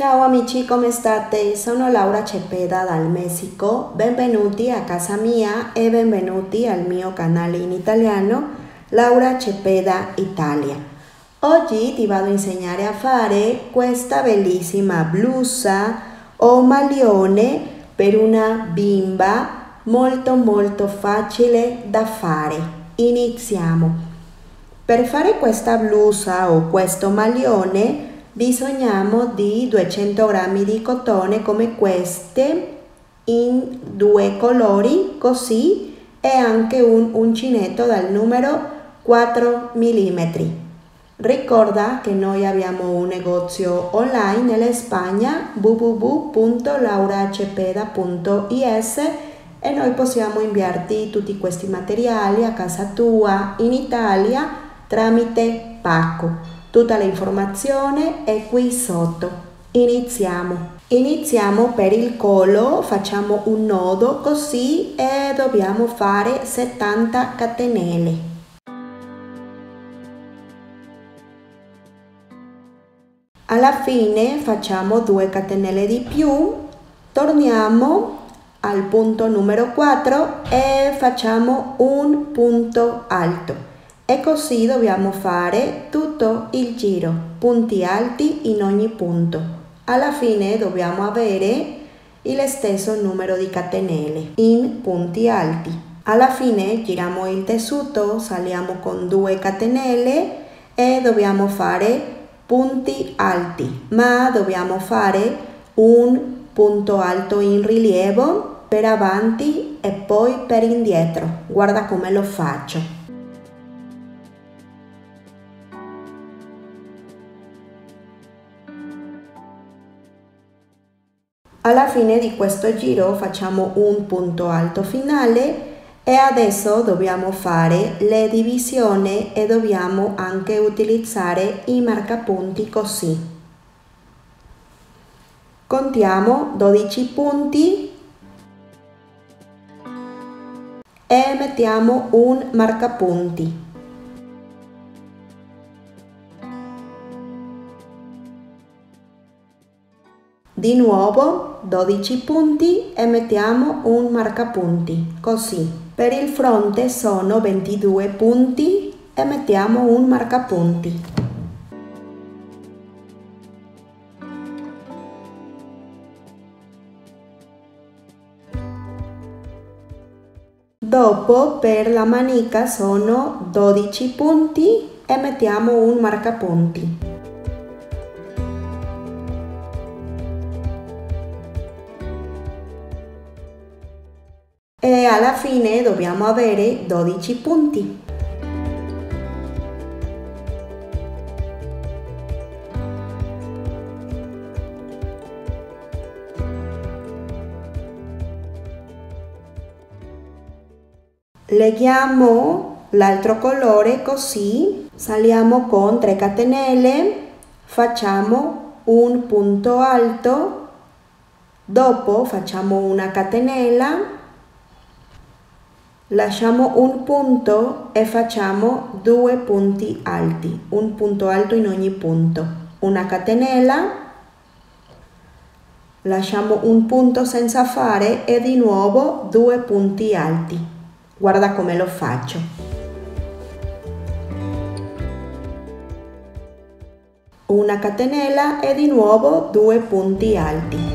Ciao amici, come state? Sono Laura Cepeda dal Messico. Benvenuti a casa mia e benvenuti al mio canale in italiano, Laura Cepeda Italia. Oggi ti vado a insegnare a fare questa bellissima blusa o maglione per una bimba molto facile da fare. Iniziamo. Per fare questa blusa o questo maglione bisogniamo di 200 grammi di cotone come queste in due colori così e anche un uncinetto dal numero 4 mm. Ricorda che noi abbiamo un negozio online nella Spagna www.lauracepeda.is e noi possiamo inviarti tutti questi materiali a casa tua in Italia tramite pacco. Tutta l'informazione è qui sotto. Iniziamo per il collo, facciamo un nodo così e dobbiamo fare 70 catenelle. Alla fine facciamo 2 catenelle di più, torniamo al punto numero 4 e facciamo un punto alto. E così dobbiamo fare tutto il giro, punti alti in ogni punto. Alla fine dobbiamo avere il stesso numero di catenelle in punti alti. Alla fine giriamo il tessuto, saliamo con 2 catenelle e dobbiamo fare punti alti, ma dobbiamo fare un punto alto in rilievo per avanti e poi per indietro. Guarda come lo faccio. Alla fine di questo giro facciamo un punto alto finale e adesso dobbiamo fare le divisioni e dobbiamo anche utilizzare i marcapunti così. Contiamo 12 punti e mettiamo un marcapunti. Di nuovo 12 punti e mettiamo un marcapunti, così. Per il fronte sono 22 punti e mettiamo un marcapunti. Dopo per la manica sono 12 punti e mettiamo un marcapunti. E alla fine dobbiamo avere 12 punti. Leghiamo l'altro colore così, saliamo con 3 catenelle, facciamo un punto alto, dopo facciamo una catenella, lasciamo un punto e facciamo 2 punti alti, un punto alto in ogni punto, una catenella, lasciamo un punto senza fare e di nuovo 2 punti alti. Guarda come lo faccio. Una catenella e di nuovo 2 punti alti.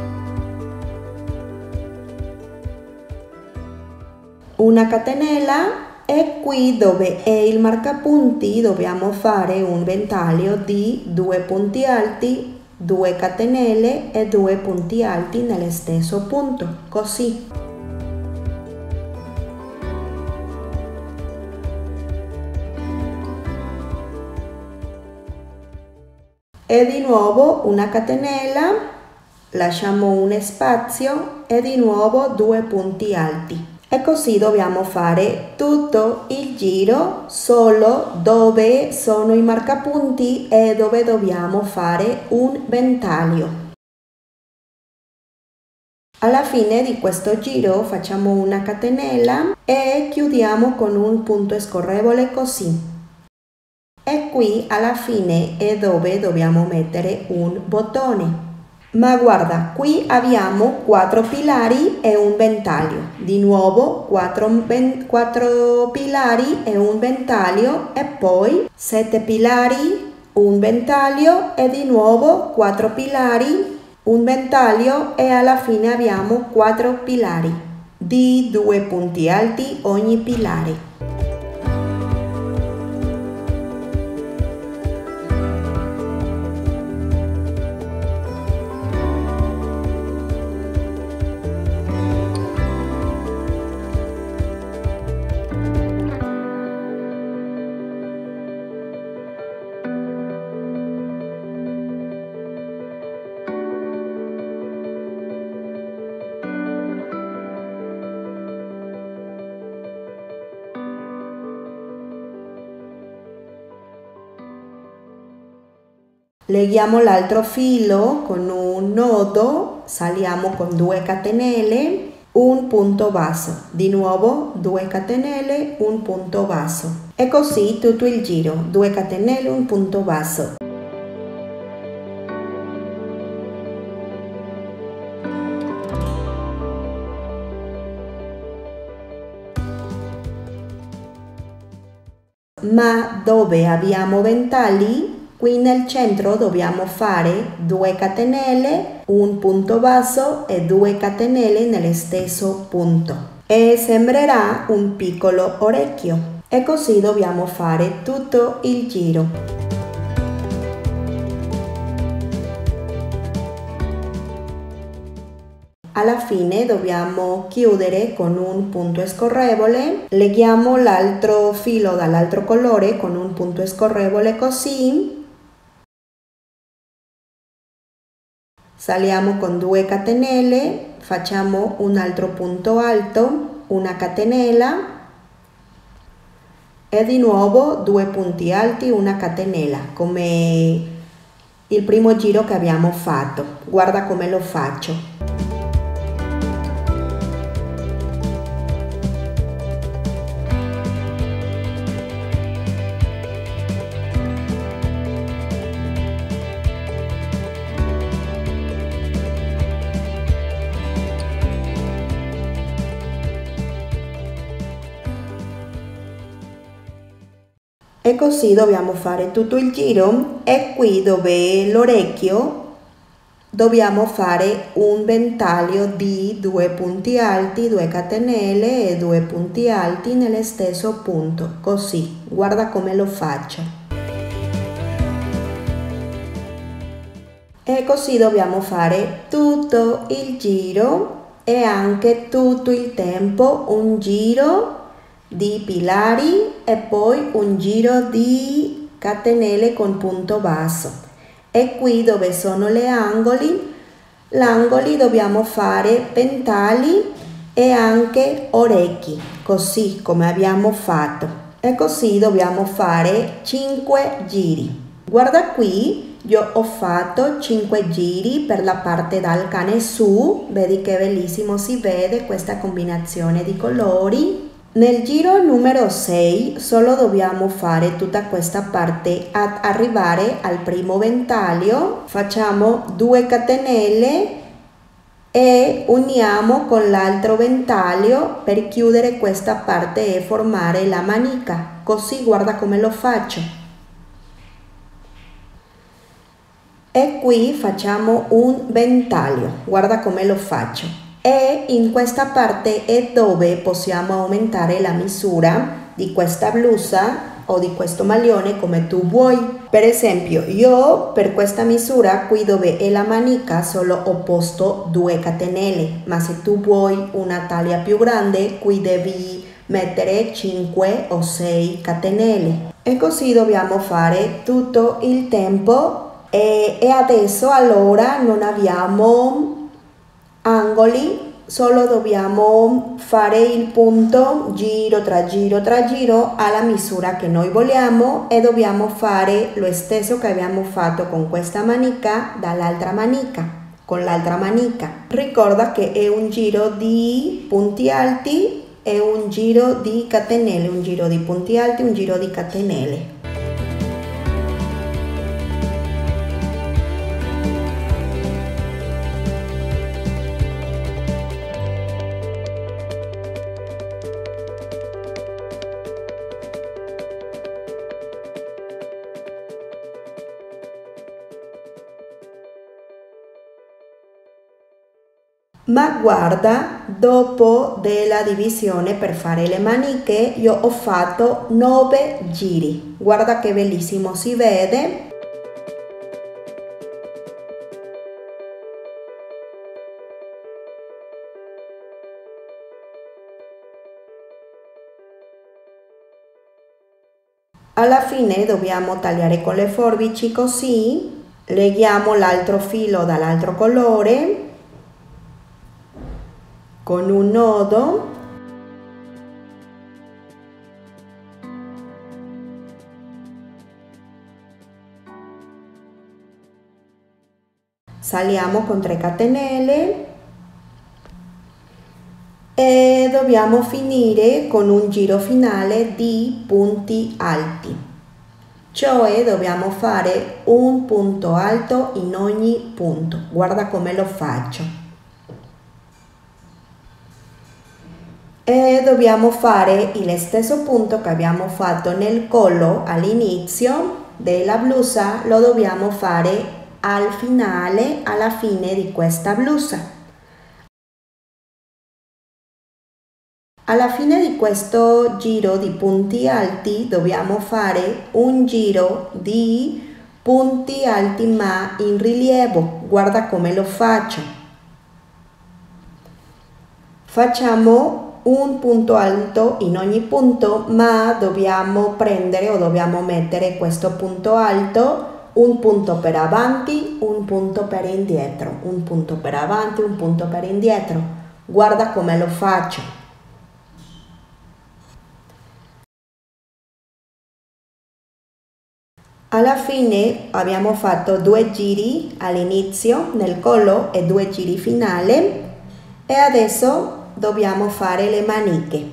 Una catenella e qui dove è il marcapunti dobbiamo fare un ventaglio di 2 punti alti, 2 catenelle e 2 punti alti nello stesso punto, così. E di nuovo una catenella, lasciamo un spazio e di nuovo 2 punti alti. E così dobbiamo fare tutto il giro solo dove sono i marcapunti e dove dobbiamo fare un ventaglio. Alla fine di questo giro facciamo una catenella e chiudiamo con un punto scorrevole così. E qui alla fine è dove dobbiamo mettere un bottone. Ma guarda, qui abbiamo 4 pilari e un ventaglio. Di nuovo 4 pilari e un ventaglio e poi 7 pilari, un ventaglio e di nuovo 4 pilari, un ventaglio e alla fine abbiamo 4 pilari di 2 punti alti ogni pilare. Leghiamo l'altro filo con un nodo, saliamo con 2 catenelle, un punto basso, di nuovo 2 catenelle, un punto basso e così tutto il giro, 2 catenelle, un punto basso. Ma dove abbiamo ventagli? Qui nel centro dobbiamo fare 2 catenelle, un punto basso e 2 catenelle nello stesso punto e sembrerà un piccolo orecchio e così dobbiamo fare tutto il giro. Alla fine dobbiamo chiudere con un punto scorrevole, leghiamo l'altro filo dall'altro colore con un punto scorrevole così. Saliamo con 2 catenelle, facciamo un altro punto alto, una catenella e di nuovo 2 punti alti, una catenella, come il primo giro che abbiamo fatto. Guarda come lo faccio. E così dobbiamo fare tutto il giro e qui dove l'orecchio dobbiamo fare un ventaglio di 2 punti alti, 2 catenelle e 2 punti alti nello stesso punto, così, guarda come lo faccio. E così dobbiamo fare tutto il giro e anche tutto il tempo un giro di pilari e poi un giro di catenelle con punto basso e qui dove sono gli angoli dobbiamo fare ventagli e anche orecchi, così come abbiamo fatto e così dobbiamo fare 5 giri. Guarda qui, io ho fatto 5 giri per la parte dal cane su, vedi che bellissimo si vede questa combinazione di colori. Nel giro numero 6 solo dobbiamo fare tutta questa parte ad arrivare al primo ventaglio, facciamo 2 catenelle e uniamo con l'altro ventaglio per chiudere questa parte e formare la manica, così guarda come lo faccio. E qui facciamo un ventaglio, guarda come lo faccio. E in questa parte è dove possiamo aumentare la misura di questa blusa o di questo maglione come tu vuoi. Per esempio io per questa misura qui dove è la manica solo ho posto 2 catenelle, ma se tu vuoi una taglia più grande qui devi mettere 5 o 6 catenelle e così dobbiamo fare tutto il tempo e adesso allora non abbiamo angoli, solo dobbiamo fare il punto giro tra giro tra giro alla misura che noi vogliamo e dobbiamo fare lo stesso che abbiamo fatto con questa manica dall'altra manica, con l'altra manica. Ricorda che è un giro di punti alti e un giro di catenelle, un giro di punti alti, un giro di catenelle. Ma guarda, dopo della divisione per fare le maniche io ho fatto 9 giri. Guarda che bellissimo si vede. Alla fine dobbiamo tagliare con le forbici così, leghiamo l'altro filo dall'altro colore con un nodo saliamo con 3 catenelle e dobbiamo finire con un giro finale di punti alti, cioè dobbiamo fare un punto alto in ogni punto. Guarda come lo faccio. E dobbiamo fare il stesso punto che abbiamo fatto nel collo all'inizio della blusa, lo dobbiamo fare al finale, alla fine di questa blusa. Alla fine di questo giro di punti alti dobbiamo fare un giro di punti alti ma in rilievo. Guarda come lo faccio. Facciamo un punto alto in ogni punto, ma dobbiamo prendere o dobbiamo mettere questo punto alto, un punto per avanti, un punto per indietro, un punto per avanti, un punto per indietro. Guarda come lo faccio. Alla fine abbiamo fatto 2 giri all'inizio nel collo e 2 giri finali e adesso dobbiamo fare le maniche.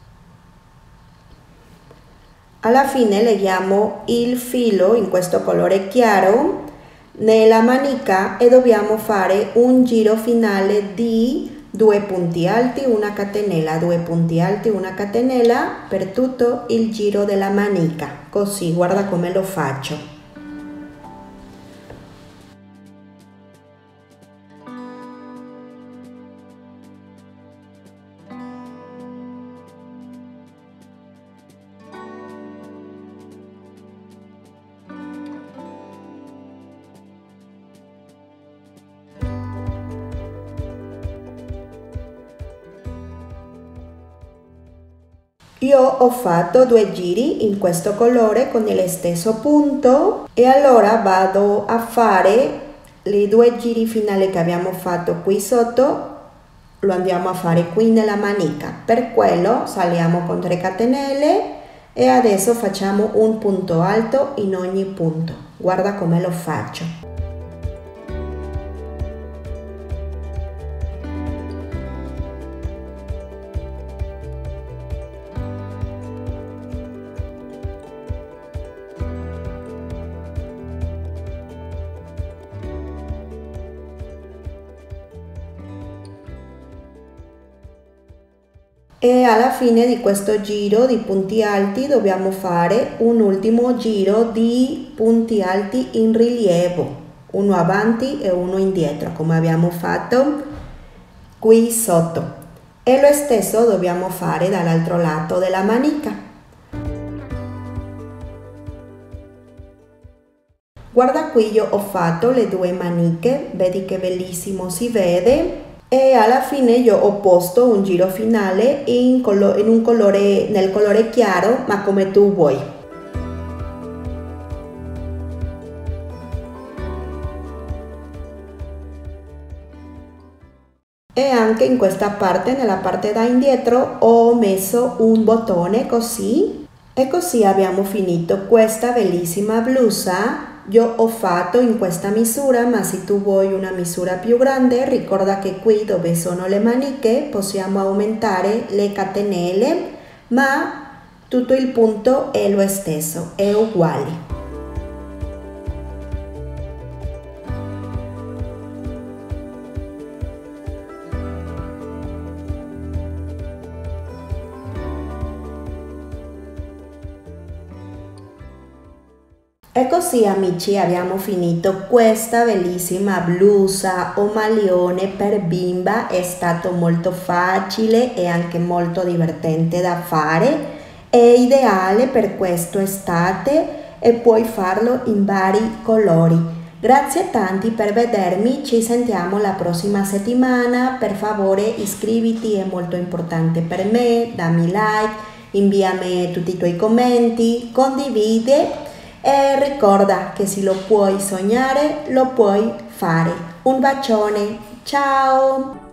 Alla fine leghiamo il filo in questo colore chiaro nella manica e dobbiamo fare un giro finale di 2 punti alti, una catenella, 2 punti alti, una catenella per tutto il giro della manica. Così, guarda come lo faccio. Io ho fatto 2 giri in questo colore con il stesso punto e allora vado a fare i 2 giri finali che abbiamo fatto qui sotto, lo andiamo a fare qui nella manica. Per quello saliamo con 3 catenelle e adesso facciamo un punto alto in ogni punto. Guarda come lo faccio. E alla fine di questo giro di punti alti dobbiamo fare un ultimo giro di punti alti in rilievo, uno avanti e uno indietro come abbiamo fatto qui sotto, e lo stesso dobbiamo fare dall'altro lato della manica. Guarda qui, io ho fatto le 2 maniche, vedi che bellissimo si vede. E alla fine io ho posto un giro finale nel colore chiaro, ma come tu vuoi. E anche in questa parte, nella parte da indietro, ho messo un bottone così. E così abbiamo finito questa bellissima blusa. Io ho fatto in questa misura, ma se tu vuoi una misura più grande, ricorda che qui dove sono le maniche possiamo aumentare le catenelle, ma tutto il punto è lo stesso, è uguale. E così amici abbiamo finito questa bellissima blusa o maglione per bimba, è stato molto facile e anche molto divertente da fare, è ideale per quest'estate e puoi farlo in vari colori. Grazie tanti per vedermi, ci sentiamo la prossima settimana, per favore iscriviti, è molto importante per me, dammi like, inviami tutti i tuoi commenti, condivide. E ricorda che se lo puoi sognare, lo puoi fare. Un bacione, ciao!